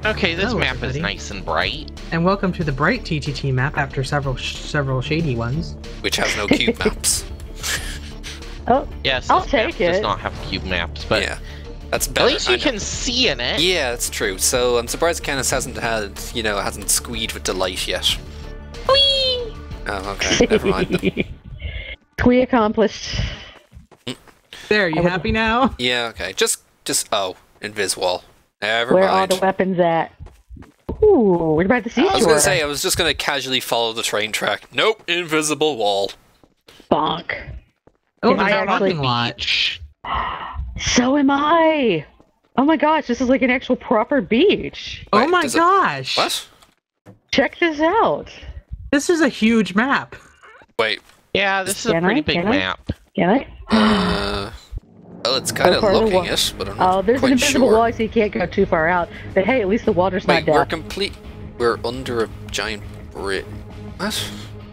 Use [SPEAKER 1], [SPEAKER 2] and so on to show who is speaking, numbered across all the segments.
[SPEAKER 1] Okay, this
[SPEAKER 2] Hello,
[SPEAKER 1] map is
[SPEAKER 2] everybody.
[SPEAKER 1] nice and bright.
[SPEAKER 2] And welcome to the bright TTT map after several shady ones.
[SPEAKER 3] Which has no cube maps.
[SPEAKER 4] Oh,
[SPEAKER 1] Yes,
[SPEAKER 4] I'll
[SPEAKER 1] this map
[SPEAKER 4] take
[SPEAKER 1] does
[SPEAKER 4] it.
[SPEAKER 1] not have cube maps, but
[SPEAKER 3] Yeah, that's
[SPEAKER 1] at
[SPEAKER 3] better.
[SPEAKER 1] least you can see in it.
[SPEAKER 3] Yeah, that's true. So I'm surprised Canis hasn't had, hasn't squeed with delight yet.
[SPEAKER 1] Whee!
[SPEAKER 3] Oh, okay, never mind.
[SPEAKER 4] we accomplished.
[SPEAKER 2] There, you happy now?
[SPEAKER 3] Yeah, okay. Just oh, invis wall. Never
[SPEAKER 4] Where are
[SPEAKER 3] mind.
[SPEAKER 4] the weapons at? Ooh, we're about to see
[SPEAKER 3] I was gonna say I was just gonna casually follow the train track. Nope, invisible wall.
[SPEAKER 4] Bonk.
[SPEAKER 2] Oh,
[SPEAKER 4] Am I
[SPEAKER 2] there's a
[SPEAKER 4] actually-
[SPEAKER 2] parking lot.
[SPEAKER 1] Beach.
[SPEAKER 4] So am I. Oh my gosh, this is like an actual proper beach.
[SPEAKER 2] Oh
[SPEAKER 3] Wait,
[SPEAKER 2] my
[SPEAKER 3] does it-
[SPEAKER 2] gosh!
[SPEAKER 3] What?
[SPEAKER 4] Check this out.
[SPEAKER 2] This is a huge map.
[SPEAKER 3] Wait.
[SPEAKER 1] Yeah, this is a
[SPEAKER 4] Can
[SPEAKER 1] pretty
[SPEAKER 4] I?
[SPEAKER 1] big
[SPEAKER 4] Can I?
[SPEAKER 1] map.
[SPEAKER 4] Can I?
[SPEAKER 3] Well, it's kind of
[SPEAKER 4] part of the
[SPEAKER 3] looking
[SPEAKER 4] wall.
[SPEAKER 3] it, but I'm not
[SPEAKER 4] Oh, there's an
[SPEAKER 3] quite
[SPEAKER 4] invisible
[SPEAKER 3] sure.
[SPEAKER 4] wall, so you can't go too far out. But hey, at least the water's
[SPEAKER 3] Wait,
[SPEAKER 4] not
[SPEAKER 3] we're
[SPEAKER 4] down.
[SPEAKER 3] We're under a giant bridge. What?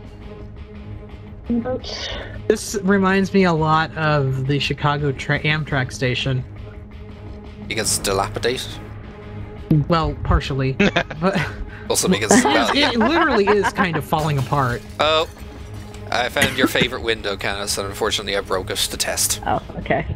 [SPEAKER 2] This reminds me a lot of the Chicago Amtrak station.
[SPEAKER 3] Because it's dilapidated.
[SPEAKER 2] Well, partially. But
[SPEAKER 3] Also because
[SPEAKER 2] it literally is kind of falling apart.
[SPEAKER 3] Oh, I found your favorite window, Canis, and unfortunately I broke it to test.
[SPEAKER 4] Oh, okay.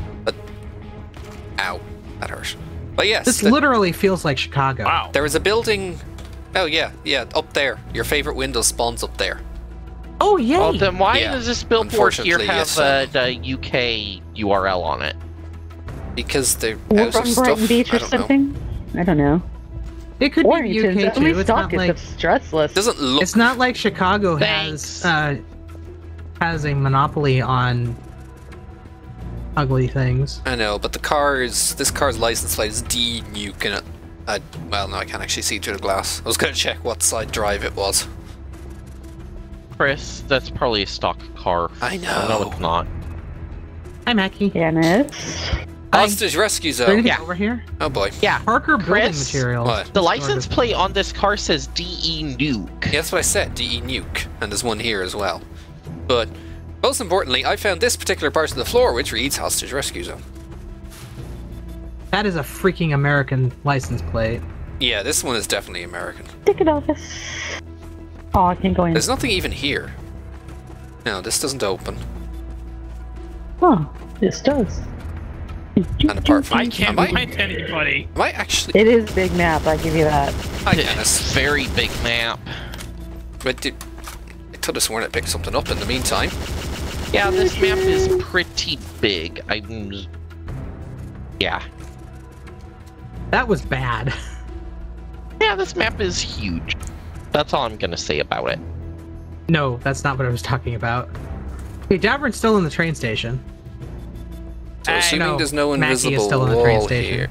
[SPEAKER 3] Ow, that hurt. But yes,
[SPEAKER 2] This literally feels like Chicago.
[SPEAKER 1] Wow.
[SPEAKER 3] there is a building. Oh yeah, up there. Your favorite window spawns up there.
[SPEAKER 2] Oh, yay!
[SPEAKER 1] Well, then why
[SPEAKER 3] Yeah,
[SPEAKER 1] does this billboard here
[SPEAKER 3] unfortunately,
[SPEAKER 1] have
[SPEAKER 3] it's,
[SPEAKER 1] the UK URL on it?
[SPEAKER 3] Because they're
[SPEAKER 4] We're
[SPEAKER 3] out of
[SPEAKER 4] from
[SPEAKER 3] stuff.
[SPEAKER 4] Brighton Beach
[SPEAKER 3] I
[SPEAKER 4] or
[SPEAKER 3] don't know.
[SPEAKER 4] something? I don't know.
[SPEAKER 2] It could
[SPEAKER 4] Or
[SPEAKER 2] be
[SPEAKER 4] you should
[SPEAKER 2] UK
[SPEAKER 4] only
[SPEAKER 2] too. It's
[SPEAKER 4] stock
[SPEAKER 2] not
[SPEAKER 4] it
[SPEAKER 2] like
[SPEAKER 4] that's stressless.
[SPEAKER 3] Doesn't look.
[SPEAKER 2] it's not like Chicago
[SPEAKER 1] Thanks.
[SPEAKER 2] has a monopoly on ugly things.
[SPEAKER 3] I know, but this car's license plate is D Nuke in it. Well, no, I can't actually see through the glass. I was gonna check what side drive it was.
[SPEAKER 1] Chris, that's probably a stock car.
[SPEAKER 3] I know.
[SPEAKER 1] No, it's not.
[SPEAKER 2] Hi, Mackie.
[SPEAKER 4] Janice.
[SPEAKER 3] Hostage rescue
[SPEAKER 2] Is there
[SPEAKER 3] zone.
[SPEAKER 2] anything
[SPEAKER 1] Yeah.
[SPEAKER 2] over here?
[SPEAKER 3] Oh boy.
[SPEAKER 1] Yeah,
[SPEAKER 2] Parker Building
[SPEAKER 1] Chris?
[SPEAKER 2] Materials.
[SPEAKER 3] What?
[SPEAKER 1] the license plate on this car says DE Nuke.
[SPEAKER 3] Yeah, that's what I said, DE Nuke, and there's one here as well. But most importantly, I found this particular part of the floor which reads Hostage Rescue Zone.
[SPEAKER 2] That is a freaking American license plate.
[SPEAKER 3] Yeah, this one is definitely American.
[SPEAKER 4] Ticket office. Oh, I can't go in.
[SPEAKER 3] There's nothing even here. No, this doesn't open.
[SPEAKER 4] Oh, this does.
[SPEAKER 3] And apart from
[SPEAKER 5] I can't
[SPEAKER 3] am
[SPEAKER 5] find anybody.
[SPEAKER 3] I actually?
[SPEAKER 4] It is a big map, I give you that.
[SPEAKER 3] Hi,
[SPEAKER 1] It's
[SPEAKER 3] Dennis.
[SPEAKER 1] very big map.
[SPEAKER 3] But I could have sworn I picked something up in the meantime.
[SPEAKER 1] Yeah, this map is pretty big. Yeah.
[SPEAKER 2] That was bad.
[SPEAKER 1] Yeah, this map is huge. That's all I'm gonna say about it.
[SPEAKER 2] No, that's not what I was talking about. Okay, Davern's still in the train station.
[SPEAKER 3] So assuming
[SPEAKER 2] no,
[SPEAKER 3] there's no
[SPEAKER 2] Mackie is
[SPEAKER 3] invisible
[SPEAKER 2] still in the train
[SPEAKER 3] wall
[SPEAKER 2] station.
[SPEAKER 3] here.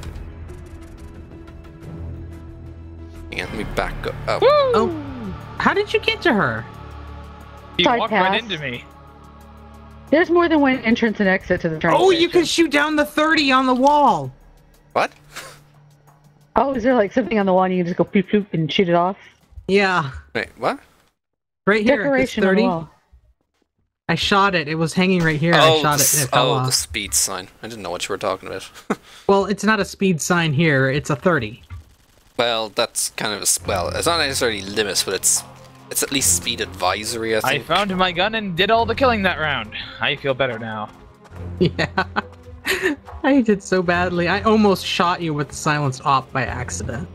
[SPEAKER 3] Hang on, let me back up. Oh,
[SPEAKER 2] Oh, how did you get to her?
[SPEAKER 5] He
[SPEAKER 4] Side
[SPEAKER 5] walked right
[SPEAKER 4] pass.
[SPEAKER 5] into me.
[SPEAKER 4] There's more than one entrance and exit to the train
[SPEAKER 2] Oh,
[SPEAKER 4] station.
[SPEAKER 2] you can shoot down the 30 on the wall.
[SPEAKER 3] what?
[SPEAKER 4] Oh, is there like something on the wall and you can just go poop poop and shoot it off?
[SPEAKER 2] Yeah,
[SPEAKER 3] Wait, what?
[SPEAKER 2] right here. This
[SPEAKER 4] Decoration on the
[SPEAKER 2] 30.
[SPEAKER 4] wall.
[SPEAKER 2] I shot it. It was hanging right here. I shot it and it fell
[SPEAKER 3] the
[SPEAKER 2] off.
[SPEAKER 3] speed sign. I didn't know what you were talking about.
[SPEAKER 2] Well, it's not a speed sign here. It's a 30.
[SPEAKER 3] Well, that's kind of well, it's not necessarily limits, but it's at least speed advisory, I
[SPEAKER 5] I
[SPEAKER 3] think.
[SPEAKER 5] found my gun and did all the killing that round. I feel better now.
[SPEAKER 2] Yeah. I did so badly. I almost shot you with the silenced op by accident.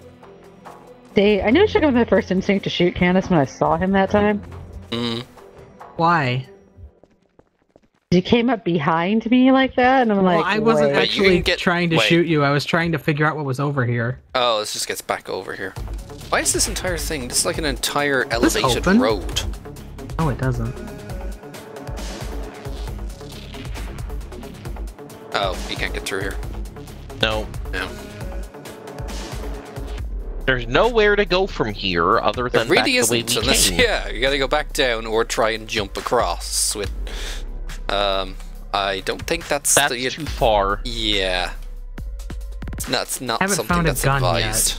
[SPEAKER 4] I knew it should have been my first instinct to shoot Candace when I saw him that time.
[SPEAKER 3] Mm.
[SPEAKER 2] Why?
[SPEAKER 4] He came up behind me like that, and I'm
[SPEAKER 2] Well,
[SPEAKER 4] like,
[SPEAKER 2] I wasn't
[SPEAKER 4] wait.
[SPEAKER 3] Wait, you
[SPEAKER 2] actually
[SPEAKER 3] didn't get-
[SPEAKER 2] trying to
[SPEAKER 3] wait.
[SPEAKER 2] shoot you. I was trying to figure out what was over here.
[SPEAKER 3] Oh, this just gets back over here. Why is this entire thing? This is like an entire elevated
[SPEAKER 2] open?
[SPEAKER 3] road.
[SPEAKER 2] Oh, it doesn't.
[SPEAKER 3] Oh, you can't get through here.
[SPEAKER 1] No,
[SPEAKER 3] No.
[SPEAKER 1] there's nowhere to go from here other
[SPEAKER 3] There
[SPEAKER 1] than
[SPEAKER 3] really
[SPEAKER 1] back the way
[SPEAKER 3] isn't,
[SPEAKER 1] we
[SPEAKER 3] unless
[SPEAKER 1] came.
[SPEAKER 3] yeah, you gotta go back down or try and jump across with. I don't think that's
[SPEAKER 1] That's
[SPEAKER 3] the.
[SPEAKER 1] too far.
[SPEAKER 3] Yeah. That's not
[SPEAKER 2] Haven't
[SPEAKER 3] something
[SPEAKER 2] found a
[SPEAKER 3] that's
[SPEAKER 2] gun
[SPEAKER 3] advised.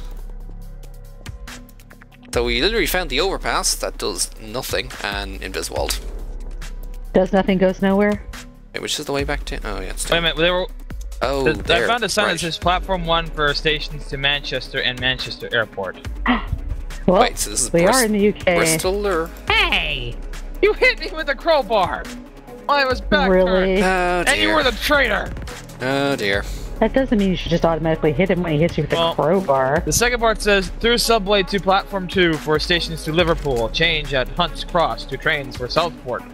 [SPEAKER 3] So we literally found the overpass that does nothing, and Inviswald.
[SPEAKER 4] Does nothing goes nowhere?
[SPEAKER 3] Wait, which is the way back to? Oh yeah, it's
[SPEAKER 5] Wait a
[SPEAKER 3] down.
[SPEAKER 5] minute, there were
[SPEAKER 3] Oh,
[SPEAKER 5] I
[SPEAKER 3] there.
[SPEAKER 5] found a sign
[SPEAKER 3] right.
[SPEAKER 5] that says platform 1 for stations to Manchester and Manchester Airport.
[SPEAKER 4] Well,
[SPEAKER 3] Wait, so this is
[SPEAKER 4] we are in the UK.
[SPEAKER 3] Bristol or?
[SPEAKER 2] Hey!
[SPEAKER 5] You hit me with a crowbar! I was back
[SPEAKER 4] Really?
[SPEAKER 3] Oh
[SPEAKER 5] and you
[SPEAKER 3] dear.
[SPEAKER 5] were the traitor!
[SPEAKER 3] Oh dear.
[SPEAKER 4] That doesn't mean you should just automatically hit him when he hits you with a
[SPEAKER 5] Well-
[SPEAKER 4] crowbar.
[SPEAKER 5] The second part says, through subway to platform 2 for stations to Liverpool. Change at Hunt's Cross to trains for Southport.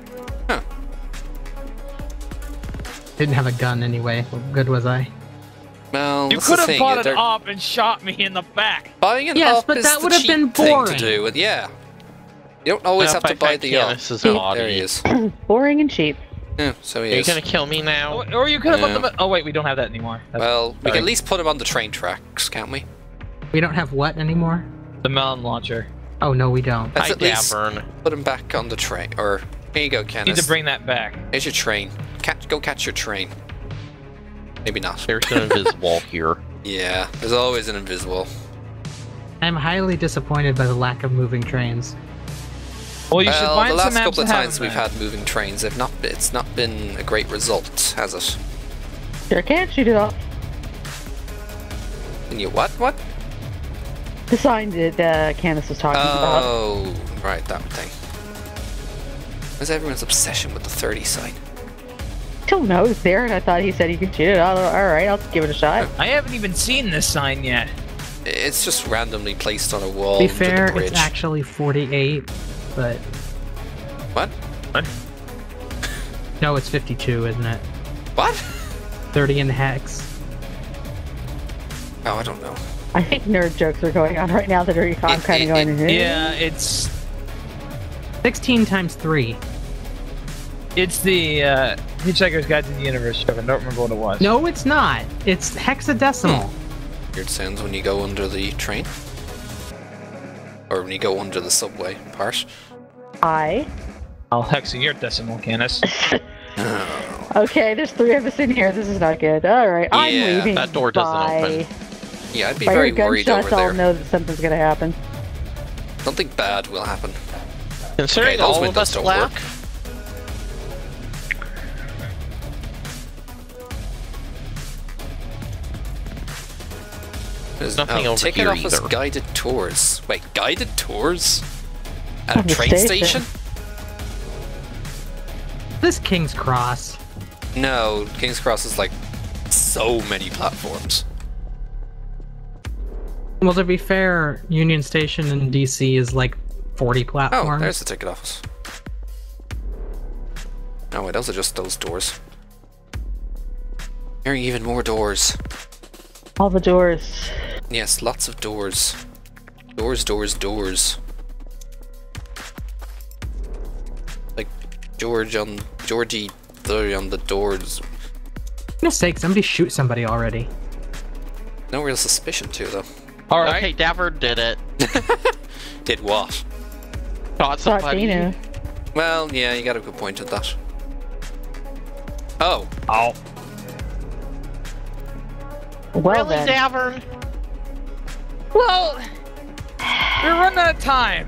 [SPEAKER 2] Didn't have a gun anyway. What good was I?
[SPEAKER 3] Well,
[SPEAKER 5] You
[SPEAKER 3] that's
[SPEAKER 5] could
[SPEAKER 3] the
[SPEAKER 5] have
[SPEAKER 3] thing,
[SPEAKER 5] bought
[SPEAKER 3] they're-
[SPEAKER 5] an op and shot me in the back!
[SPEAKER 3] Buying an
[SPEAKER 2] Yes,
[SPEAKER 3] op
[SPEAKER 2] but
[SPEAKER 3] is
[SPEAKER 2] that
[SPEAKER 3] the
[SPEAKER 2] would have
[SPEAKER 3] cheap
[SPEAKER 2] been
[SPEAKER 3] thing to
[SPEAKER 2] boring.
[SPEAKER 3] do. And yeah, you don't always have to buy the op.
[SPEAKER 1] Canis's
[SPEAKER 4] See?
[SPEAKER 1] body.
[SPEAKER 3] There he is.
[SPEAKER 4] Boring and cheap.
[SPEAKER 3] Yeah, so he
[SPEAKER 1] Are you
[SPEAKER 3] is.
[SPEAKER 1] gonna kill me now?
[SPEAKER 5] Or you could have
[SPEAKER 3] Yeah.
[SPEAKER 5] put them. Oh wait, we don't have that anymore. That's
[SPEAKER 3] Well, we can
[SPEAKER 5] sorry.
[SPEAKER 3] at least put him on the train tracks, can't we?
[SPEAKER 2] We don't have what anymore?
[SPEAKER 5] the melon launcher.
[SPEAKER 2] Oh, no, we don't.
[SPEAKER 3] Let's
[SPEAKER 1] Hi,
[SPEAKER 3] at least
[SPEAKER 1] Davern.
[SPEAKER 3] put him back on the train. Or here you go,
[SPEAKER 5] Need
[SPEAKER 3] Kenneth.
[SPEAKER 5] to bring that back.
[SPEAKER 3] Here's your train. Go catch your train. Maybe not.
[SPEAKER 1] There's an invisible here.
[SPEAKER 3] Yeah, there's always an invisible.
[SPEAKER 2] I'm highly disappointed by the lack of moving trains.
[SPEAKER 5] Well, you should
[SPEAKER 3] Well,
[SPEAKER 5] find
[SPEAKER 3] the last
[SPEAKER 5] some maps
[SPEAKER 3] couple of
[SPEAKER 5] that have
[SPEAKER 3] times
[SPEAKER 5] them
[SPEAKER 3] we've
[SPEAKER 5] there.
[SPEAKER 3] had moving trains, it's not been a great result, has it?
[SPEAKER 4] Sure can't shoot it off.
[SPEAKER 3] And you what? What?
[SPEAKER 4] The sign that Candace was talking about.
[SPEAKER 3] Oh, right, that thing. What's everyone's obsession with the 30 sign?
[SPEAKER 4] I don't know, it's there, and I thought he said you could shoot it. Alright, I'll give it a shot.
[SPEAKER 5] I haven't even seen this sign yet.
[SPEAKER 3] It's just randomly placed on a wall
[SPEAKER 2] To be
[SPEAKER 3] under
[SPEAKER 2] fair,
[SPEAKER 3] the bridge.
[SPEAKER 2] it's actually 48, but
[SPEAKER 3] What?
[SPEAKER 2] no, it's 52, isn't it?
[SPEAKER 3] What?
[SPEAKER 2] 30 in hex.
[SPEAKER 3] Oh, I don't know.
[SPEAKER 4] I think nerd jokes are going on right now that I'm kind of going,
[SPEAKER 5] Yeah, it's
[SPEAKER 2] 16 times 3.
[SPEAKER 5] the Hitchhiker's Guide to the Universe joke. I don't remember what it was.
[SPEAKER 2] No, it's not. It's hexadecimal.
[SPEAKER 3] Weird sounds when you go under the train. Or when you go under the subway part.
[SPEAKER 5] I'll hex your decimal, Canis.
[SPEAKER 4] Okay, there's 3 of us in here. This is not good. Alright, I'm
[SPEAKER 3] Yeah,
[SPEAKER 4] leaving.
[SPEAKER 1] that door doesn't
[SPEAKER 4] Bye.
[SPEAKER 1] open.
[SPEAKER 3] Yeah, I'd be
[SPEAKER 4] By
[SPEAKER 3] very
[SPEAKER 4] your
[SPEAKER 3] worried
[SPEAKER 4] gunshots,
[SPEAKER 3] over
[SPEAKER 4] I'll
[SPEAKER 3] there.
[SPEAKER 4] know that something's gonna happen.
[SPEAKER 3] Something bad will happen.
[SPEAKER 1] Considering
[SPEAKER 3] Okay, those
[SPEAKER 1] all of
[SPEAKER 3] windows
[SPEAKER 1] us
[SPEAKER 3] don't
[SPEAKER 1] left,
[SPEAKER 3] work. There's
[SPEAKER 1] nothing over
[SPEAKER 3] ticket
[SPEAKER 1] here
[SPEAKER 3] office
[SPEAKER 1] either.
[SPEAKER 3] guided tours. Wait, guided tours? At
[SPEAKER 4] On
[SPEAKER 3] a
[SPEAKER 4] the
[SPEAKER 3] train
[SPEAKER 4] station.
[SPEAKER 3] station?
[SPEAKER 2] This King's Cross.
[SPEAKER 3] No, King's Cross is like so many platforms.
[SPEAKER 2] Well, to be fair, Union Station in DC is like 40
[SPEAKER 3] Oh,
[SPEAKER 2] platforms.
[SPEAKER 3] there's the ticket office. Oh wait, those are just those doors. There are even more doors.
[SPEAKER 4] All the doors.
[SPEAKER 3] Yes, lots of doors. Doors, doors, doors. Like Georgie there on the doors.
[SPEAKER 2] For goodness sake, somebody shoot somebody already.
[SPEAKER 3] No real suspicion to though.
[SPEAKER 5] Alright.
[SPEAKER 1] okay, Davern did it.
[SPEAKER 3] Did what?
[SPEAKER 1] Shot somebody.
[SPEAKER 4] Dina.
[SPEAKER 3] Well, yeah, you got a good point at that. Oh,
[SPEAKER 5] Oh.
[SPEAKER 4] Well
[SPEAKER 1] Really,
[SPEAKER 4] then.
[SPEAKER 1] Davern?
[SPEAKER 5] Well, we're running out of time.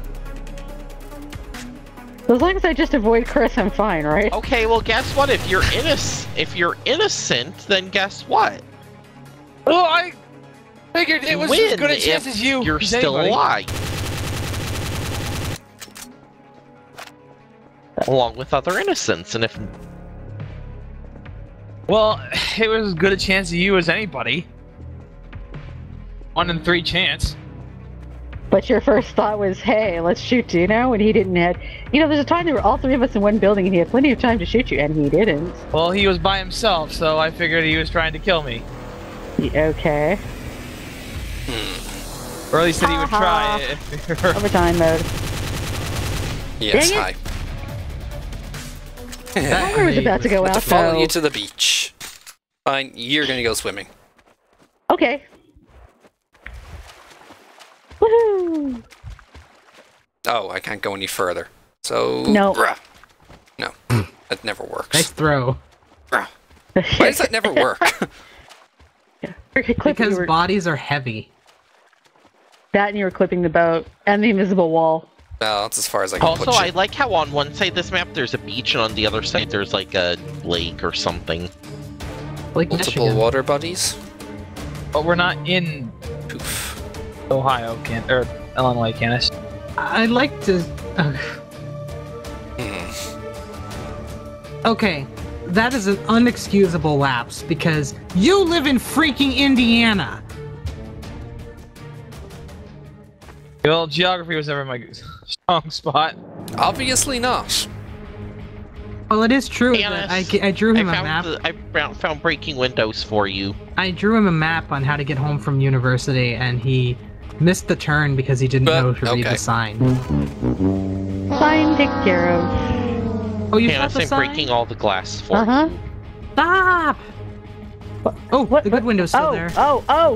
[SPEAKER 4] As long as I just avoid Chris, I'm fine, right?
[SPEAKER 1] Okay, well, guess what? If you're innocent, then guess what?
[SPEAKER 5] Well, I figured it
[SPEAKER 1] You
[SPEAKER 5] was
[SPEAKER 1] win
[SPEAKER 5] as good a chance
[SPEAKER 1] if
[SPEAKER 5] as you.
[SPEAKER 1] You're
[SPEAKER 5] as
[SPEAKER 1] still
[SPEAKER 5] anybody.
[SPEAKER 1] alive. Along with other innocents, and if
[SPEAKER 5] Well, it was as good a chance as you as anybody. 1 in 3 chance.
[SPEAKER 4] But your first thought was, hey, let's shoot Dino, and he didn't have... You know, there's a time there were all 3 of us in one building, and he had plenty of time to shoot you, and he didn't.
[SPEAKER 5] Well, he was by himself, so I figured he was trying to kill me.
[SPEAKER 4] Okay.
[SPEAKER 5] Or at least that he would
[SPEAKER 4] Ha-ha.
[SPEAKER 5] try if
[SPEAKER 4] Overtime mode.
[SPEAKER 3] yes,
[SPEAKER 4] Dang it.
[SPEAKER 3] hi.
[SPEAKER 2] That
[SPEAKER 4] Timer was
[SPEAKER 2] grenade
[SPEAKER 4] about to go
[SPEAKER 3] To
[SPEAKER 4] out,
[SPEAKER 3] follow
[SPEAKER 4] though.
[SPEAKER 3] you to the beach. Fine, you're gonna go swimming.
[SPEAKER 4] Okay. Woohoo!
[SPEAKER 3] Oh, I can't go any further. So
[SPEAKER 4] No.
[SPEAKER 3] bruh. No, that never works.
[SPEAKER 2] Nice throw.
[SPEAKER 3] Bruh. Why does that never work?
[SPEAKER 2] Because bodies are heavy.
[SPEAKER 4] That and you were clipping the boat, and the invisible wall.
[SPEAKER 3] No, that's as far as I can
[SPEAKER 1] also,
[SPEAKER 3] put
[SPEAKER 1] I
[SPEAKER 3] you.
[SPEAKER 1] like how on one side of this map there's a beach, and on the other side there's like a lake or something.
[SPEAKER 2] Lake
[SPEAKER 3] Multiple
[SPEAKER 2] Michigan.
[SPEAKER 3] water bodies.
[SPEAKER 5] But we're not in
[SPEAKER 3] Poof.
[SPEAKER 5] Ohio, or Illinois, Canis.
[SPEAKER 2] I'd like to.
[SPEAKER 3] Hmm.
[SPEAKER 2] Okay, that is an unexcusable lapse because you live in freaking Indiana.
[SPEAKER 5] Well, geography was never my strong spot.
[SPEAKER 3] Obviously not.
[SPEAKER 2] Well, it is true
[SPEAKER 1] Canis,
[SPEAKER 2] that I drew him a
[SPEAKER 1] I
[SPEAKER 2] map.
[SPEAKER 1] found breaking windows for you.
[SPEAKER 2] I drew him a map on how to get home from university, and he missed the turn because he didn't
[SPEAKER 3] But-
[SPEAKER 2] know to read
[SPEAKER 3] okay.
[SPEAKER 2] the sign.
[SPEAKER 4] Sign taken care of.
[SPEAKER 2] Oh, you
[SPEAKER 1] Canis,
[SPEAKER 2] shot the
[SPEAKER 1] I'm
[SPEAKER 2] sign?
[SPEAKER 1] breaking all the glass for
[SPEAKER 4] Uh-huh.
[SPEAKER 1] you.
[SPEAKER 2] Stop! Oh,
[SPEAKER 4] What-
[SPEAKER 2] the good
[SPEAKER 4] what-
[SPEAKER 2] window's still
[SPEAKER 4] Oh,
[SPEAKER 2] there.
[SPEAKER 4] oh!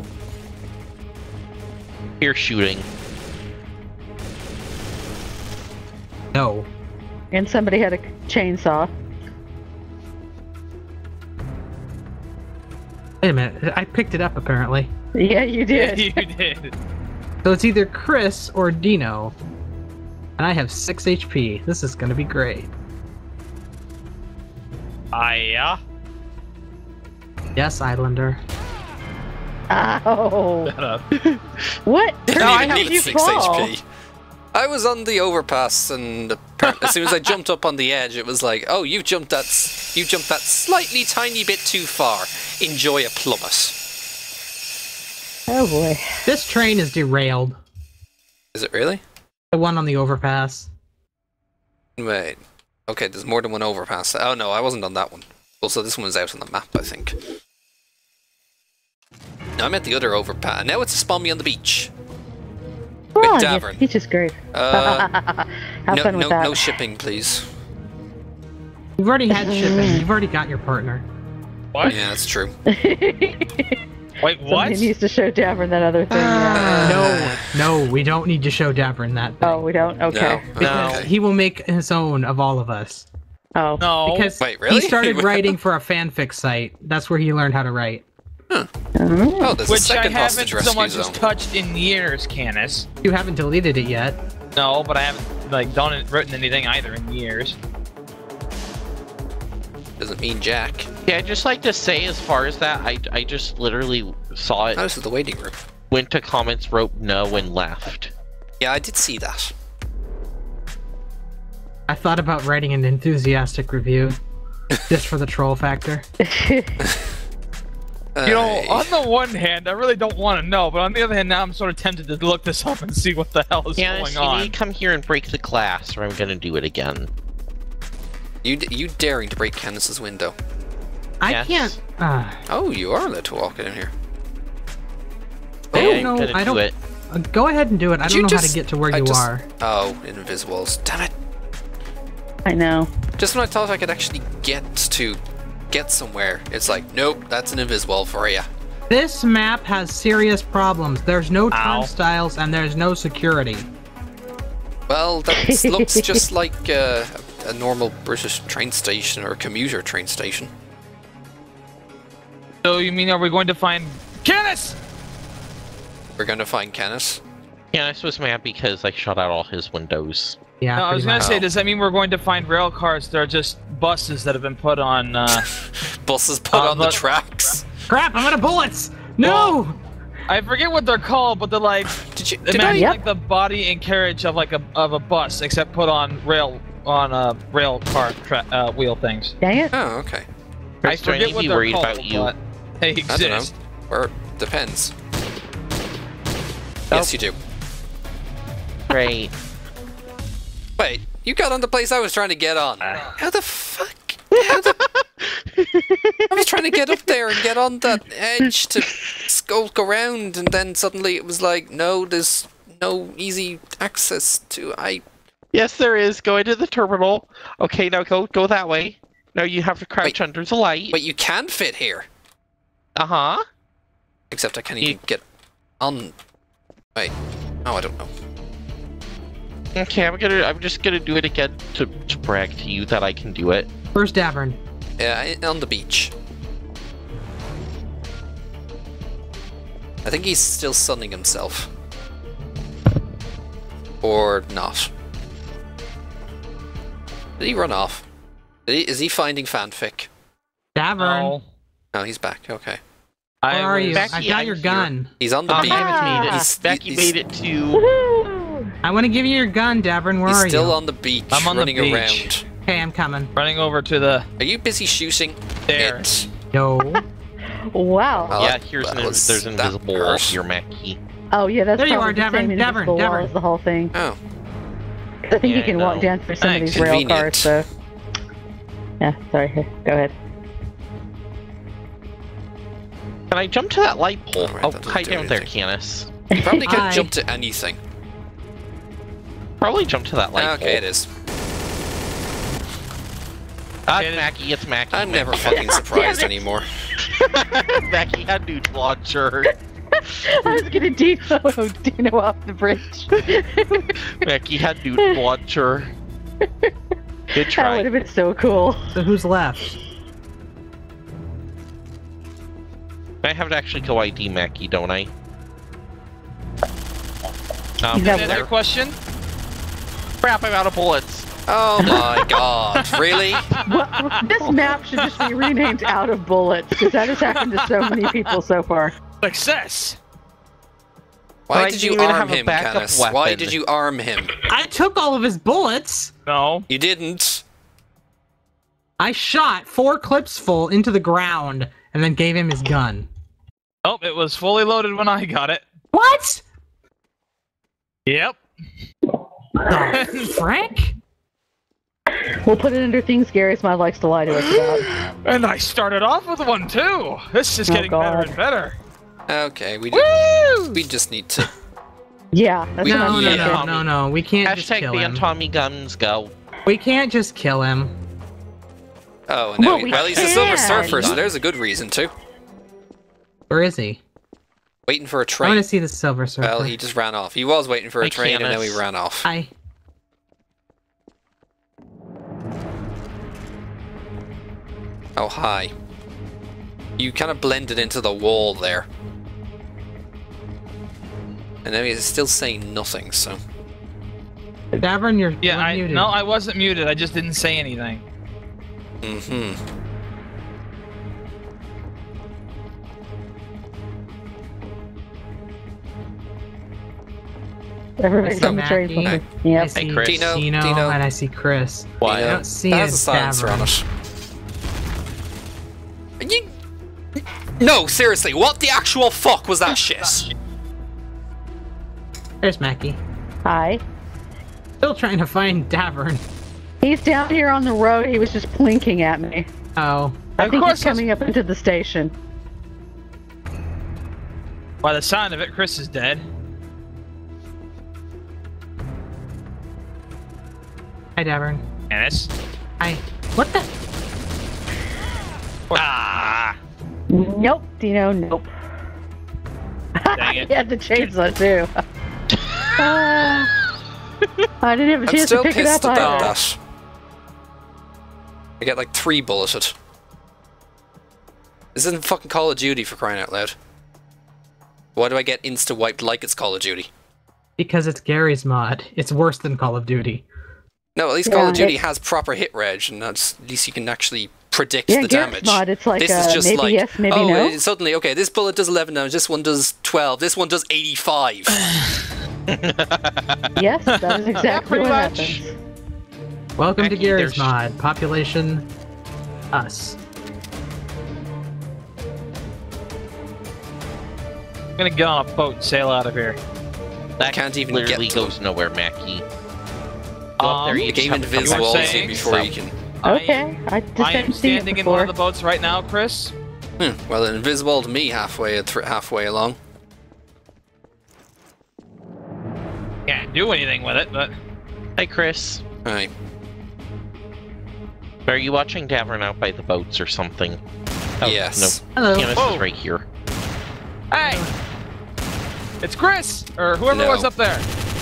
[SPEAKER 1] You're shooting.
[SPEAKER 2] No.
[SPEAKER 4] And somebody had a chainsaw.
[SPEAKER 2] Wait a minute. I picked it up, apparently.
[SPEAKER 4] Yeah, you
[SPEAKER 5] Yeah,
[SPEAKER 4] did.
[SPEAKER 5] you did.
[SPEAKER 2] So it's either Chris or Dino. And I have 6 HP. This is gonna be great.
[SPEAKER 5] Yeah.
[SPEAKER 2] Yes, Islander.
[SPEAKER 4] Ow!
[SPEAKER 5] Shut up.
[SPEAKER 4] What?
[SPEAKER 3] Didn't
[SPEAKER 4] How
[SPEAKER 3] even
[SPEAKER 4] did
[SPEAKER 3] need
[SPEAKER 4] you
[SPEAKER 3] 6
[SPEAKER 4] fall?
[SPEAKER 3] HP. I was on the overpass, and as soon as I jumped up on the edge, it was like, "Oh, you jumped that slightly tiny bit too far. Enjoy a plummet."
[SPEAKER 4] Oh boy.
[SPEAKER 2] This train is derailed.
[SPEAKER 3] Is it really?
[SPEAKER 2] The one on the overpass.
[SPEAKER 3] Wait. Okay, there's more than one overpass. Oh no, I wasn't on that one. Also, this one was out on the map, I think. No, I'm at the other overpass. Now it's a spawn me on the beach.
[SPEAKER 4] Come on,
[SPEAKER 3] Davern.
[SPEAKER 4] he's just great.
[SPEAKER 3] Uh,
[SPEAKER 4] Have fun with that.
[SPEAKER 3] no shipping, please.
[SPEAKER 2] You've already had shipping. You've already got your partner.
[SPEAKER 5] What?
[SPEAKER 3] Yeah, that's true.
[SPEAKER 5] Wait, what?
[SPEAKER 4] Somebody needs to show Davern that other thing. Yeah.
[SPEAKER 2] No, we don't need to show Davern that thing.
[SPEAKER 4] Oh, we don't? Okay.
[SPEAKER 1] No.
[SPEAKER 3] Okay.
[SPEAKER 2] He will make his own of all of us.
[SPEAKER 4] Oh.
[SPEAKER 5] No.
[SPEAKER 2] Because
[SPEAKER 3] Wait, really?
[SPEAKER 2] he started writing for a fanfic site. That's where he learned how to write.
[SPEAKER 3] Oh, there's a
[SPEAKER 5] Which I
[SPEAKER 3] second
[SPEAKER 5] haven't
[SPEAKER 3] hostage
[SPEAKER 5] so
[SPEAKER 3] rescue
[SPEAKER 5] much
[SPEAKER 3] zone.
[SPEAKER 5] as touched in years, Canis.
[SPEAKER 2] You haven't deleted it yet.
[SPEAKER 5] No, but I haven't written anything either in years.
[SPEAKER 3] Doesn't mean jack.
[SPEAKER 1] Yeah, I'd just like to say, as far as that, I just literally saw it,
[SPEAKER 3] Oh, this is the waiting room.
[SPEAKER 1] went to comments, wrote no, and left.
[SPEAKER 3] Yeah, I did see that.
[SPEAKER 2] I thought about writing an enthusiastic review. Just for the troll factor.
[SPEAKER 5] You know, on the one hand, I really don't want to know, but on the other hand, now I'm sort of tempted to look this up and see what the hell is
[SPEAKER 1] Canis,
[SPEAKER 5] going
[SPEAKER 1] you
[SPEAKER 5] on.
[SPEAKER 1] need to come here and break the glass, or I'm gonna do it again.
[SPEAKER 3] you daring to break Candace's window.
[SPEAKER 2] I
[SPEAKER 1] Yes.
[SPEAKER 2] can't.
[SPEAKER 3] Oh, you are allowed to walk in here.
[SPEAKER 1] Hey,
[SPEAKER 2] no,
[SPEAKER 1] I'm gonna
[SPEAKER 2] I
[SPEAKER 1] do
[SPEAKER 2] don't-
[SPEAKER 1] it.
[SPEAKER 2] Go ahead and do it. I
[SPEAKER 3] Did
[SPEAKER 2] don't
[SPEAKER 3] you
[SPEAKER 2] know how to
[SPEAKER 3] just-
[SPEAKER 2] get to where
[SPEAKER 3] I
[SPEAKER 2] you
[SPEAKER 3] just-
[SPEAKER 2] are.
[SPEAKER 3] Oh, Inviswalls. Damn it.
[SPEAKER 4] I know.
[SPEAKER 3] Just when I thought I could actually get somewhere, it's like, nope, that's an Inviswall for ya.
[SPEAKER 2] This map has serious problems. There's no turnstiles and there's no security.
[SPEAKER 3] Well, that looks just like a normal British train station or a commuter train station.
[SPEAKER 5] So you mean, are we going to find Canis?
[SPEAKER 3] We're gonna find Canis.
[SPEAKER 1] Canis was mad because I shut out all his windows.
[SPEAKER 2] Yeah,
[SPEAKER 5] No, I was
[SPEAKER 2] pretty
[SPEAKER 5] gonna
[SPEAKER 2] much.
[SPEAKER 5] say, does that mean we're going to find rail cars that are just buses that have been put on?
[SPEAKER 3] Buses put on the
[SPEAKER 5] but-
[SPEAKER 3] tracks.
[SPEAKER 2] Crap! I'm out of bullets. No.
[SPEAKER 5] I forget what they're called, but they're like
[SPEAKER 3] Did
[SPEAKER 5] imagine
[SPEAKER 3] I?
[SPEAKER 4] Yep.
[SPEAKER 5] like the body and carriage of of a bus, except put on rail car wheel things.
[SPEAKER 4] Dang it.
[SPEAKER 3] Oh, okay.
[SPEAKER 1] Chris, do I
[SPEAKER 5] forget
[SPEAKER 1] need
[SPEAKER 5] what
[SPEAKER 1] to be
[SPEAKER 5] they're
[SPEAKER 1] worried
[SPEAKER 5] called,
[SPEAKER 1] about you?
[SPEAKER 5] but they
[SPEAKER 3] I don't know.
[SPEAKER 5] exist.
[SPEAKER 3] Or depends. Yes, you do.
[SPEAKER 1] Great.
[SPEAKER 3] Wait, you got on the place I was trying to get on. How the fuck? I was trying to get up there and get on that edge to skulk around, and then suddenly it was like, no, there's no easy access to.
[SPEAKER 1] Yes, there is. Go into the terminal. Okay, now go that way. Now you have to crouch
[SPEAKER 3] Wait.
[SPEAKER 1] under the light.
[SPEAKER 3] But you can fit here.
[SPEAKER 1] Uh-huh.
[SPEAKER 3] Except I can't even get on. Wait. Oh, I don't know.
[SPEAKER 1] Okay, I'm just gonna do it again to brag to you that I can do it.
[SPEAKER 2] Where's Davern?
[SPEAKER 3] Yeah, on the beach. I think he's still sunning himself. Or not. Did he run off? Is he finding fanfic?
[SPEAKER 2] Davern.
[SPEAKER 5] No.
[SPEAKER 3] Oh, he's back. Okay.
[SPEAKER 2] Where are you?
[SPEAKER 1] Becky,
[SPEAKER 2] I got
[SPEAKER 1] I'm
[SPEAKER 2] your
[SPEAKER 1] here.
[SPEAKER 2] gun.
[SPEAKER 3] He's on the
[SPEAKER 1] Becky
[SPEAKER 3] beach.
[SPEAKER 2] Ah.
[SPEAKER 1] made it. Becky made it to.
[SPEAKER 4] Woohoo!
[SPEAKER 2] I want to give you your gun, Davern. Where
[SPEAKER 3] He's
[SPEAKER 2] are
[SPEAKER 3] still
[SPEAKER 2] you?
[SPEAKER 3] on the beach,
[SPEAKER 5] I'm on the
[SPEAKER 3] running
[SPEAKER 5] beach.
[SPEAKER 3] around.
[SPEAKER 2] Okay, I'm coming.
[SPEAKER 5] Running over to the
[SPEAKER 3] Are you busy shooting?
[SPEAKER 5] there.
[SPEAKER 3] It?
[SPEAKER 2] Yo.
[SPEAKER 4] Wow.
[SPEAKER 3] Well,
[SPEAKER 1] Yeah,
[SPEAKER 3] that-
[SPEAKER 1] here's
[SPEAKER 3] that
[SPEAKER 1] an,
[SPEAKER 3] was-
[SPEAKER 1] there's an
[SPEAKER 3] that
[SPEAKER 1] invisible wall
[SPEAKER 3] hurt.
[SPEAKER 1] here, Mackie.
[SPEAKER 4] Oh yeah, that's
[SPEAKER 2] There you
[SPEAKER 4] probably
[SPEAKER 2] are,
[SPEAKER 4] the same
[SPEAKER 2] Davern,
[SPEAKER 4] invisible
[SPEAKER 2] Davern,
[SPEAKER 4] wall
[SPEAKER 2] Davern.
[SPEAKER 4] as the whole thing.
[SPEAKER 3] Oh,
[SPEAKER 4] I think
[SPEAKER 1] Yeah,
[SPEAKER 4] you can
[SPEAKER 1] I
[SPEAKER 4] walk
[SPEAKER 1] know.
[SPEAKER 4] down through some of
[SPEAKER 5] Thanks.
[SPEAKER 4] these rail
[SPEAKER 3] Convenient.
[SPEAKER 4] cars, so. Yeah, sorry. Here, go ahead.
[SPEAKER 1] Can I jump to that light pole?
[SPEAKER 3] Alright,
[SPEAKER 1] Oh,
[SPEAKER 3] that doesn't
[SPEAKER 1] hide
[SPEAKER 3] do
[SPEAKER 1] down there,
[SPEAKER 3] anything.
[SPEAKER 1] Canis.
[SPEAKER 3] you probably can't
[SPEAKER 2] Hi.
[SPEAKER 3] jump to anything.
[SPEAKER 1] Probably jump to that light
[SPEAKER 3] Okay, it
[SPEAKER 1] pole.
[SPEAKER 3] is.
[SPEAKER 1] It's Mackie, it's Mackie.
[SPEAKER 3] I'm never fucking surprised anymore.
[SPEAKER 1] Mackie had dude launcher.
[SPEAKER 4] I was gonna Dino Dino off the bridge.
[SPEAKER 1] Mackie had dude launcher. Good
[SPEAKER 4] That would
[SPEAKER 1] try.
[SPEAKER 4] have been so cool.
[SPEAKER 2] So who's left?
[SPEAKER 1] I have to actually go ID Mackie, don't I?
[SPEAKER 4] He's got
[SPEAKER 5] Another question?
[SPEAKER 1] Crap, I'm out of bullets.
[SPEAKER 3] Oh my god, really?
[SPEAKER 4] What? This map should just be renamed Out of Bullets, because that has happened to so many people so far.
[SPEAKER 5] Success!
[SPEAKER 3] Why
[SPEAKER 1] I
[SPEAKER 3] did
[SPEAKER 1] didn't
[SPEAKER 3] you
[SPEAKER 1] even
[SPEAKER 3] arm
[SPEAKER 1] have a
[SPEAKER 3] him,
[SPEAKER 1] backup
[SPEAKER 3] Canis? Why
[SPEAKER 1] weapon.
[SPEAKER 3] did you arm him?
[SPEAKER 2] I took all of his bullets.
[SPEAKER 5] No.
[SPEAKER 3] You didn't.
[SPEAKER 2] I shot 4 clips full into the ground and then gave him his gun.
[SPEAKER 5] Oh, it was fully loaded when I got it.
[SPEAKER 2] What?
[SPEAKER 5] Yep.
[SPEAKER 2] The frick?
[SPEAKER 4] We'll put it under things Gary Smile likes to lie to us about.
[SPEAKER 5] And I started off with one too. This is
[SPEAKER 4] Oh,
[SPEAKER 5] getting better
[SPEAKER 4] God.
[SPEAKER 5] and better.
[SPEAKER 3] Okay, we just need to.
[SPEAKER 4] Yeah, that's
[SPEAKER 3] We-
[SPEAKER 4] what
[SPEAKER 2] No,
[SPEAKER 4] I'm
[SPEAKER 2] no,
[SPEAKER 3] yeah.
[SPEAKER 4] thinking.
[SPEAKER 2] no. We can't just
[SPEAKER 1] Hashtag
[SPEAKER 2] kill
[SPEAKER 1] ban
[SPEAKER 2] him.
[SPEAKER 1] Tommy guns, go.
[SPEAKER 2] We can't just kill him.
[SPEAKER 3] Oh, no.
[SPEAKER 4] Well, we
[SPEAKER 3] Well, he's a Silver
[SPEAKER 4] can.
[SPEAKER 3] Surfer, so there's a good reason to.
[SPEAKER 2] Where is he?
[SPEAKER 3] Waiting for a
[SPEAKER 2] I want
[SPEAKER 3] train.
[SPEAKER 2] to see the Silver Surfer.
[SPEAKER 3] Well, he just ran off. He was waiting for a
[SPEAKER 1] Hey,
[SPEAKER 3] train, and now he
[SPEAKER 1] Canis.
[SPEAKER 3] ran off.
[SPEAKER 2] Hi.
[SPEAKER 3] Oh, hi. You kind of blended into the wall there. And now he's still saying nothing, so...
[SPEAKER 2] Davern, you're
[SPEAKER 5] Yeah,
[SPEAKER 2] unmuted.
[SPEAKER 5] no, I wasn't muted. I just didn't say anything.
[SPEAKER 3] Mm-hmm.
[SPEAKER 4] Everybody's
[SPEAKER 2] So
[SPEAKER 4] on the train.
[SPEAKER 2] Mackie.
[SPEAKER 4] something.
[SPEAKER 2] I
[SPEAKER 4] Yep.
[SPEAKER 2] see
[SPEAKER 1] Chris.
[SPEAKER 3] Dino,
[SPEAKER 2] Dino,
[SPEAKER 3] Dino.
[SPEAKER 2] and I see Chris.
[SPEAKER 1] Why?
[SPEAKER 2] I don't see
[SPEAKER 3] That
[SPEAKER 2] a
[SPEAKER 3] has a silencer on
[SPEAKER 2] Davern.
[SPEAKER 3] it. You... No, seriously, what the actual fuck was that shit?
[SPEAKER 2] There's Mackie.
[SPEAKER 4] Hi.
[SPEAKER 2] Still trying to find Davern.
[SPEAKER 4] He's down here on the road. He was just blinking at me.
[SPEAKER 2] Oh.
[SPEAKER 4] I
[SPEAKER 5] Of
[SPEAKER 4] think
[SPEAKER 5] course
[SPEAKER 4] he's coming up into the station.
[SPEAKER 5] By the sound of it, Chris is dead.
[SPEAKER 2] Hi, Davern.
[SPEAKER 5] Canis.
[SPEAKER 2] Hi. What the?
[SPEAKER 5] Ah!
[SPEAKER 4] Nope, Dino, nope.
[SPEAKER 5] Dang it.
[SPEAKER 4] He had the chainsaw too. I didn't have a
[SPEAKER 3] I'm
[SPEAKER 4] chance to
[SPEAKER 3] still
[SPEAKER 4] pick it
[SPEAKER 3] pissed
[SPEAKER 4] up
[SPEAKER 3] about
[SPEAKER 4] either.
[SPEAKER 3] that. I get like 3 bulleted. This isn't fucking Call of Duty, for crying out loud. Why do I get insta-wiped like it's Call of Duty?
[SPEAKER 2] Because it's Gary's mod. It's worse than Call of Duty.
[SPEAKER 3] No, at least Call of
[SPEAKER 4] Yeah,
[SPEAKER 3] Duty
[SPEAKER 4] it-
[SPEAKER 3] has proper hit reg, and that's, at least you can actually predict
[SPEAKER 4] Yeah,
[SPEAKER 3] the
[SPEAKER 4] Garrett's
[SPEAKER 3] damage.
[SPEAKER 4] mod, it's like,
[SPEAKER 3] this is just
[SPEAKER 4] maybe
[SPEAKER 3] like,
[SPEAKER 4] yes, maybe
[SPEAKER 3] oh,
[SPEAKER 4] no.
[SPEAKER 3] suddenly, okay, this bullet does 11 damage, this one does 12, this one does 85.
[SPEAKER 4] Yes, that is exactly
[SPEAKER 1] pretty
[SPEAKER 4] what
[SPEAKER 1] much.
[SPEAKER 2] Welcome
[SPEAKER 4] happens.
[SPEAKER 2] to
[SPEAKER 1] Mackie,
[SPEAKER 2] Gary's
[SPEAKER 1] there's-
[SPEAKER 2] mod. Population us.
[SPEAKER 5] I'm gonna get on a boat and sail out of here.
[SPEAKER 1] That
[SPEAKER 3] Can't even get
[SPEAKER 1] literally
[SPEAKER 3] to
[SPEAKER 1] goes nowhere, Mackie. Go up there,
[SPEAKER 5] Um,
[SPEAKER 1] you
[SPEAKER 3] The
[SPEAKER 1] just
[SPEAKER 3] game
[SPEAKER 1] have to come
[SPEAKER 3] invisible
[SPEAKER 1] back.
[SPEAKER 5] saying
[SPEAKER 3] you before you can...
[SPEAKER 4] Okay, I just
[SPEAKER 5] I am
[SPEAKER 4] haven't seen it
[SPEAKER 5] standing in one
[SPEAKER 4] before.
[SPEAKER 5] of the boats right now, Chris.
[SPEAKER 3] Well, invisible to me halfway along.
[SPEAKER 5] Can't do anything with it, but
[SPEAKER 1] Hi, Chris.
[SPEAKER 3] Alright.
[SPEAKER 1] Are you watching Davern out by the boats or something? Oh,
[SPEAKER 3] Yes.
[SPEAKER 1] No.
[SPEAKER 2] Hello.
[SPEAKER 1] Canis
[SPEAKER 5] Whoa.
[SPEAKER 1] is right here.
[SPEAKER 5] hey, it's Chris or whoever
[SPEAKER 3] No.
[SPEAKER 5] was up there.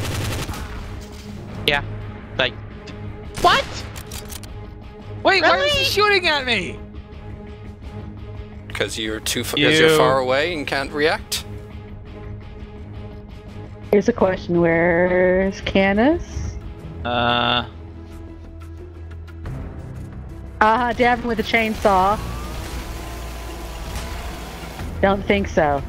[SPEAKER 1] Yeah. Like... What?
[SPEAKER 5] Wait, why
[SPEAKER 1] Really?
[SPEAKER 5] is he shooting at me?
[SPEAKER 3] Because you're because you're
[SPEAKER 5] You-
[SPEAKER 3] far away and can't react?
[SPEAKER 4] Here's a question: where's Canis?
[SPEAKER 5] Uh,
[SPEAKER 4] Davin with a chainsaw. Don't think so.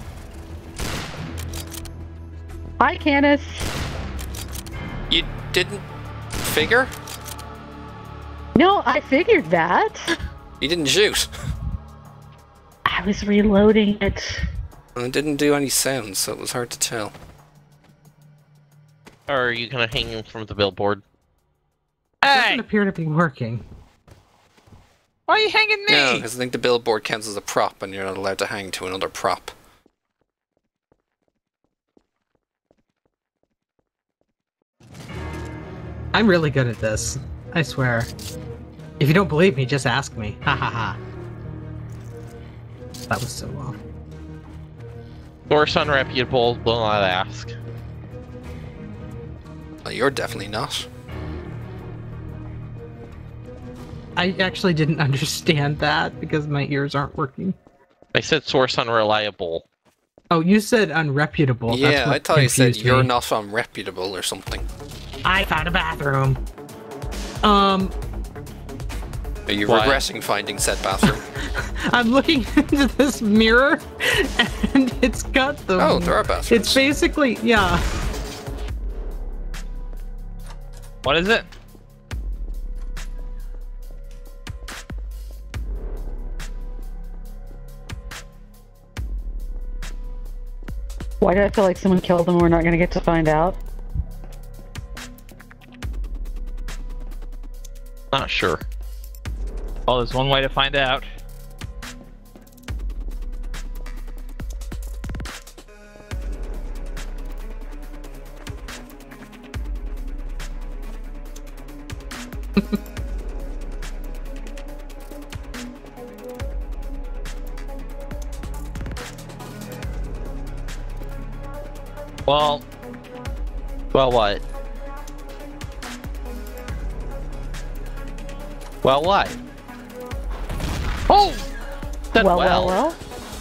[SPEAKER 4] Hi, Canis.
[SPEAKER 3] You didn't figure?
[SPEAKER 4] No, I figured that.
[SPEAKER 3] You didn't shoot.
[SPEAKER 4] I was reloading it.
[SPEAKER 3] And it didn't do any sounds, so it was hard to tell.
[SPEAKER 1] Or are you gonna hang him from the billboard?
[SPEAKER 2] It
[SPEAKER 5] Hey!
[SPEAKER 2] doesn't appear to be working.
[SPEAKER 5] Why are you hanging me?
[SPEAKER 3] No, because I think the billboard counts as a prop, and you're not allowed to hang to another prop.
[SPEAKER 2] I'm really good at this. I swear. If you don't believe me, just ask me. Ha ha ha. That was so long.
[SPEAKER 1] Source unreputable, will not ask.
[SPEAKER 3] Well, you're definitely not.
[SPEAKER 2] I actually didn't understand that because my ears aren't working.
[SPEAKER 1] I said source unreliable.
[SPEAKER 2] Oh, you said unreputable.
[SPEAKER 3] Yeah,
[SPEAKER 2] That's what
[SPEAKER 3] I thought you said
[SPEAKER 2] confused
[SPEAKER 3] you're
[SPEAKER 2] me.
[SPEAKER 3] not unreputable or something.
[SPEAKER 2] I found a bathroom.
[SPEAKER 3] Are you
[SPEAKER 1] What?
[SPEAKER 3] regretting finding said bathroom?
[SPEAKER 2] I'm looking into this mirror, and it's got the.
[SPEAKER 3] Oh, there are bathrooms.
[SPEAKER 2] It's basically, yeah.
[SPEAKER 5] What is it?
[SPEAKER 4] Why do I feel like someone killed them and we're not going to get to find out?
[SPEAKER 1] Not sure.
[SPEAKER 5] Well, there's one way to find out. Well,
[SPEAKER 1] Well, what? Well, what?
[SPEAKER 5] oh,
[SPEAKER 1] Said
[SPEAKER 4] Well.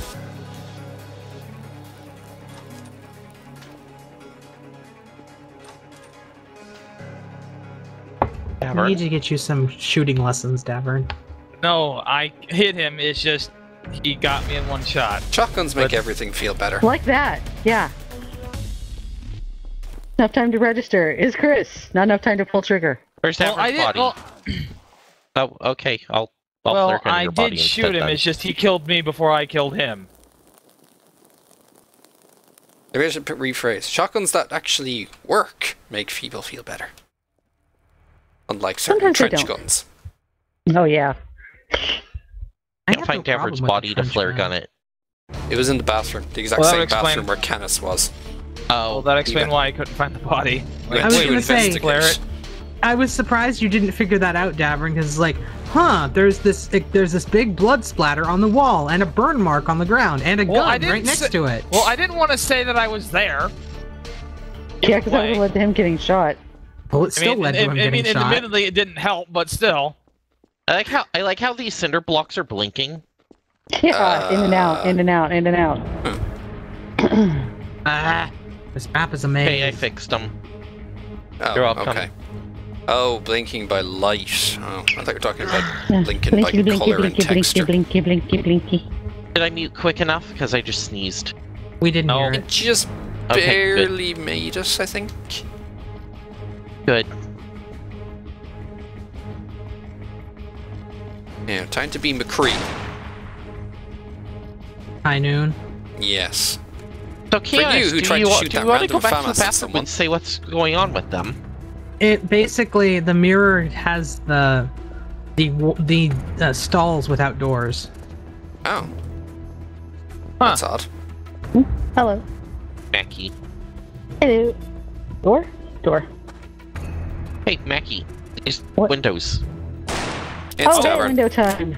[SPEAKER 2] I
[SPEAKER 1] Tavern?
[SPEAKER 2] need to get you some shooting lessons, Davern.
[SPEAKER 5] no, I hit him. It's just he got me in one shot.
[SPEAKER 3] Shotguns make
[SPEAKER 5] But-
[SPEAKER 3] everything feel better.
[SPEAKER 4] Like that, yeah. Enough time to register. Is Chris. Not enough time to pull trigger.
[SPEAKER 1] Where's
[SPEAKER 5] Well,
[SPEAKER 1] Tavern's body?
[SPEAKER 5] Well,
[SPEAKER 1] Oh, okay. I'll
[SPEAKER 5] well,
[SPEAKER 1] flare gun
[SPEAKER 5] I
[SPEAKER 1] your body
[SPEAKER 5] did shoot
[SPEAKER 1] instead
[SPEAKER 5] him.
[SPEAKER 1] then.
[SPEAKER 5] It's just he killed me before I killed him.
[SPEAKER 3] Maybe I should rephrase. Shotguns that actually work make people feel better. Unlike certain
[SPEAKER 4] Sometimes they
[SPEAKER 3] trench
[SPEAKER 4] don't.
[SPEAKER 3] guns.
[SPEAKER 4] Oh, yeah.
[SPEAKER 2] I
[SPEAKER 1] Can't
[SPEAKER 2] have
[SPEAKER 1] find
[SPEAKER 2] no problem
[SPEAKER 1] Tavern's
[SPEAKER 2] with the
[SPEAKER 1] body to
[SPEAKER 2] trench
[SPEAKER 1] flare
[SPEAKER 2] gun.
[SPEAKER 1] gun it.
[SPEAKER 3] It was in the bathroom. The exact
[SPEAKER 5] Well, that
[SPEAKER 3] same
[SPEAKER 5] would explain-
[SPEAKER 3] bathroom where Canis was.
[SPEAKER 1] Oh,
[SPEAKER 5] Well, that explains
[SPEAKER 3] got-
[SPEAKER 5] why I couldn't find the body.
[SPEAKER 3] Went
[SPEAKER 2] I was
[SPEAKER 3] to
[SPEAKER 2] gonna say-
[SPEAKER 3] investigate.
[SPEAKER 5] Flare it.
[SPEAKER 2] I was surprised you didn't figure that out, Davern, because it's like, huh, there's this big blood splatter on the wall and a burn mark on the ground and a
[SPEAKER 5] Well, I
[SPEAKER 2] gun
[SPEAKER 5] didn't
[SPEAKER 2] right next
[SPEAKER 5] say-
[SPEAKER 2] to it.
[SPEAKER 5] Well, I didn't want to say that I was there.
[SPEAKER 4] Yeah, because that
[SPEAKER 5] Way.
[SPEAKER 4] would led to him getting shot.
[SPEAKER 2] Well, it still led to him getting shot.
[SPEAKER 5] admittedly, it didn't help, but still.
[SPEAKER 1] I like how these cinder blocks are blinking.
[SPEAKER 4] Yeah, in and out, in and out, in and out.
[SPEAKER 2] Ah, this map is amazing.
[SPEAKER 1] Hey, I fixed them.
[SPEAKER 3] Oh,
[SPEAKER 1] You're welcome.
[SPEAKER 3] okay. Oh, blinking by light. Oh, I thought you were talking about
[SPEAKER 4] Yeah.
[SPEAKER 3] blinking by
[SPEAKER 4] Blinky, blinky,
[SPEAKER 3] color and
[SPEAKER 4] blinky, blinky,
[SPEAKER 3] texture.
[SPEAKER 4] blinky, blinky, blinky.
[SPEAKER 1] Did I mute quick enough? Because I just sneezed.
[SPEAKER 2] We didn't
[SPEAKER 5] No.
[SPEAKER 2] hear
[SPEAKER 3] It
[SPEAKER 2] it.
[SPEAKER 3] just
[SPEAKER 1] Okay, good.
[SPEAKER 3] barely made it, I think.
[SPEAKER 1] Good.
[SPEAKER 3] Yeah, time to be McCree.
[SPEAKER 2] High noon.
[SPEAKER 3] Yes.
[SPEAKER 1] So, Chaos,
[SPEAKER 3] who
[SPEAKER 1] do
[SPEAKER 3] tried
[SPEAKER 1] you
[SPEAKER 3] to
[SPEAKER 1] wa-
[SPEAKER 3] shoot
[SPEAKER 1] do
[SPEAKER 3] that
[SPEAKER 1] you want to go
[SPEAKER 3] random
[SPEAKER 1] back to the
[SPEAKER 3] FAMAS at
[SPEAKER 1] bathroom
[SPEAKER 3] someone?
[SPEAKER 1] and say what's going on with them?
[SPEAKER 2] It basically the mirror has the stalls without doors.
[SPEAKER 3] Oh,
[SPEAKER 5] Huh.
[SPEAKER 3] that's odd.
[SPEAKER 4] Hello.
[SPEAKER 1] Mackie.
[SPEAKER 4] Hello. Door? Door.
[SPEAKER 1] Hey, Mackie. These
[SPEAKER 4] What?
[SPEAKER 1] windows.
[SPEAKER 3] It's
[SPEAKER 4] Oh,
[SPEAKER 3] Tavern.
[SPEAKER 4] window time.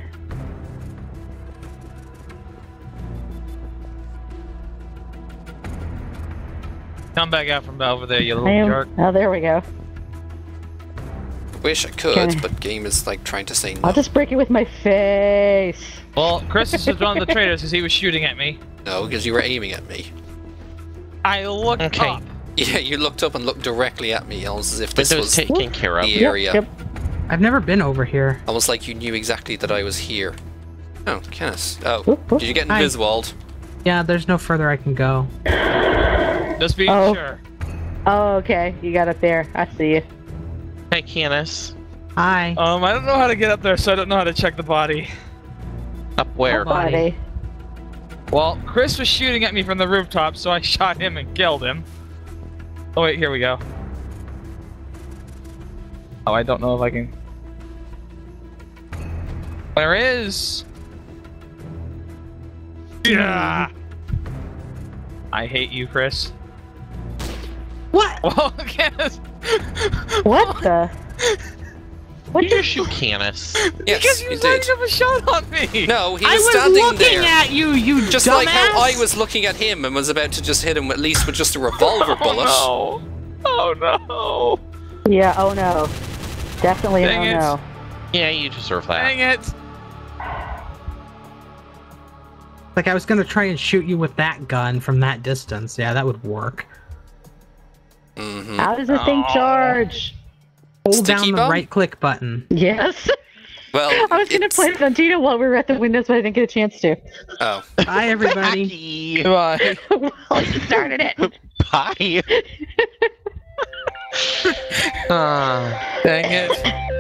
[SPEAKER 5] Come back out from over there, you
[SPEAKER 4] I
[SPEAKER 5] little
[SPEAKER 4] am.
[SPEAKER 5] jerk.
[SPEAKER 4] Oh, there we go.
[SPEAKER 3] Wish I could,
[SPEAKER 4] Okay.
[SPEAKER 3] but game is like trying to say no.
[SPEAKER 4] I'll just break it with my face.
[SPEAKER 5] Well, Chris is one of the traitors because he was shooting at me.
[SPEAKER 3] No, because you were aiming at me.
[SPEAKER 5] I looked
[SPEAKER 1] Okay.
[SPEAKER 5] up.
[SPEAKER 3] Yeah, you looked up and looked directly at me, almost as if this
[SPEAKER 1] Windows
[SPEAKER 3] was
[SPEAKER 1] taken care of.
[SPEAKER 3] the
[SPEAKER 4] Yep,
[SPEAKER 3] area.
[SPEAKER 4] yep.
[SPEAKER 2] I've never been over here.
[SPEAKER 3] Almost like you knew exactly that I was here. Oh, Canis. Oh,
[SPEAKER 4] Oop, oop.
[SPEAKER 3] did you get
[SPEAKER 2] Hi.
[SPEAKER 3] inviswalled?
[SPEAKER 2] Yeah, there's no further I can go.
[SPEAKER 5] Just being
[SPEAKER 4] Oh.
[SPEAKER 5] sure.
[SPEAKER 4] Oh, okay. You got it there. I see you.
[SPEAKER 1] Hey, Canis.
[SPEAKER 2] Hi.
[SPEAKER 5] I don't know how to get up there, so I don't know how to check the body.
[SPEAKER 1] Up where?
[SPEAKER 2] Body.
[SPEAKER 4] Buddy.
[SPEAKER 5] Well, Chris was shooting at me from the rooftop, so I shot him and killed him. Oh wait, here we go. Oh, I don't know if I can... There is... Yeah! I hate you, Chris.
[SPEAKER 2] What?
[SPEAKER 5] Well, yes.
[SPEAKER 4] What the? What
[SPEAKER 1] Did you
[SPEAKER 4] the?
[SPEAKER 1] shoot Canis?
[SPEAKER 5] Because
[SPEAKER 3] Yes,
[SPEAKER 5] he
[SPEAKER 3] you
[SPEAKER 5] was
[SPEAKER 3] did.
[SPEAKER 5] lining up a shot on me!
[SPEAKER 3] No, he
[SPEAKER 2] I
[SPEAKER 3] was
[SPEAKER 2] was
[SPEAKER 3] standing
[SPEAKER 2] looking
[SPEAKER 3] there.
[SPEAKER 2] at you, you
[SPEAKER 3] Just
[SPEAKER 2] dumbass!
[SPEAKER 3] like how I was looking at him and was about to just hit him at least with just a revolver bullet.
[SPEAKER 5] Oh no! Oh no!
[SPEAKER 4] Yeah, oh no. Definitely an
[SPEAKER 5] Dang
[SPEAKER 4] oh
[SPEAKER 5] it.
[SPEAKER 4] no.
[SPEAKER 1] Yeah, you deserve that.
[SPEAKER 5] Dang it!
[SPEAKER 2] Like, I was gonna try and shoot you with that gun from that distance. Yeah, that would work.
[SPEAKER 3] Mm-hmm.
[SPEAKER 4] How does the thing
[SPEAKER 5] Oh.
[SPEAKER 4] charge?
[SPEAKER 2] Hold
[SPEAKER 3] Sticky
[SPEAKER 2] down the
[SPEAKER 3] bomb?
[SPEAKER 2] right-click button.
[SPEAKER 4] Yes.
[SPEAKER 3] Well,
[SPEAKER 4] I was gonna
[SPEAKER 3] it's-
[SPEAKER 4] play it on Tino while we were at the windows, but I didn't get a chance to.
[SPEAKER 3] Oh,
[SPEAKER 2] Bye, everybody.
[SPEAKER 5] Bye.
[SPEAKER 4] Well, you started it.
[SPEAKER 1] Bye.
[SPEAKER 5] Dang it.